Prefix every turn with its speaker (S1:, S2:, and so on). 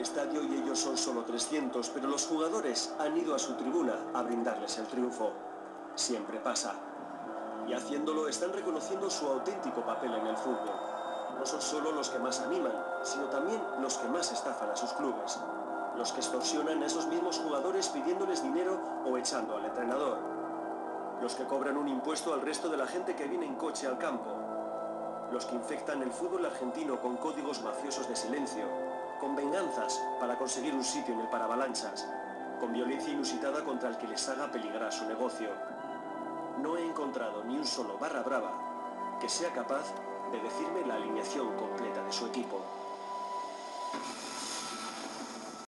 S1: estadio y ellos son solo 300, pero los jugadores han ido a su tribuna a brindarles el triunfo. Siempre pasa. Y haciéndolo están reconociendo su auténtico papel en el fútbol. No son solo los que más animan, sino también los que más estafan a sus clubes. Los que extorsionan a esos mismos jugadores pidiéndoles dinero o echando al entrenador. Los que cobran un impuesto al resto de la gente que viene en coche al campo. Los que infectan el fútbol argentino con códigos mafiosos de silencio, con venganzas para conseguir un sitio en el paravalanchas, con violencia inusitada contra el que les haga peligrar su negocio. No he encontrado ni un solo barra brava que sea capaz de decirme la alineación completa de su equipo.